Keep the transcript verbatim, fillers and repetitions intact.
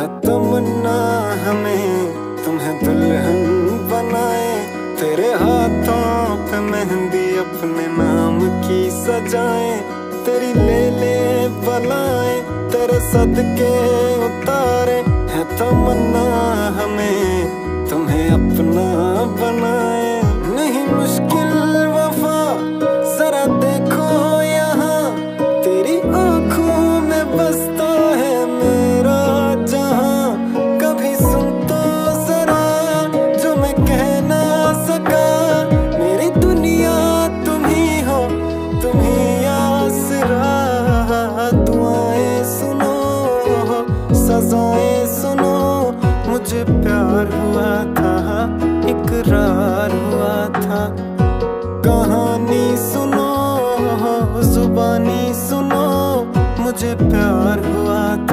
है तमन्ना हमें तुम्हें दुल्हन बनाए, तेरे हाथों पे मेहंदी अपने नाम की सजाए, तेरी ले ले बलाए तेरे सदके उतारे, है तमन्ना हमें तुम्हें अपना बनाए। नहीं मुश्किल वफा जरा देखो यहाँ, तेरी आंखों में बसता है मेरा जहां, कभी सुन तो जरा जो मैं कह ना सका, मेरी दुनिया तुम ही हो तुम ही आसरा, दुआएं सुनो सजाएं सुनो, मुझे प्यार हुआ था इकरार हुआ था, कहानी सुनो जुबानी सुनो, मुझे प्यार हुआ था।